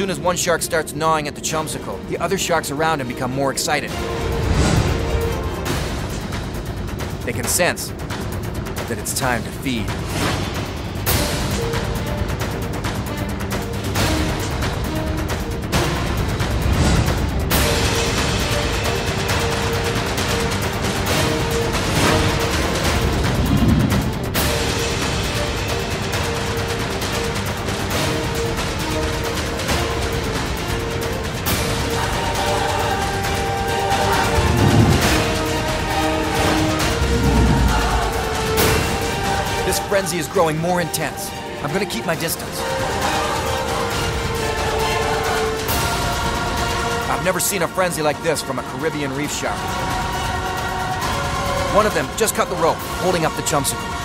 soon as one shark starts gnawing at the chumsicle, the other sharks around him become more excited. They can sense that it's time to feed. This frenzy is growing more intense. I'm gonna keep my distance. I've never seen a frenzy like this from a Caribbean reef shark. One of them just cut the rope, holding up the chumsicle.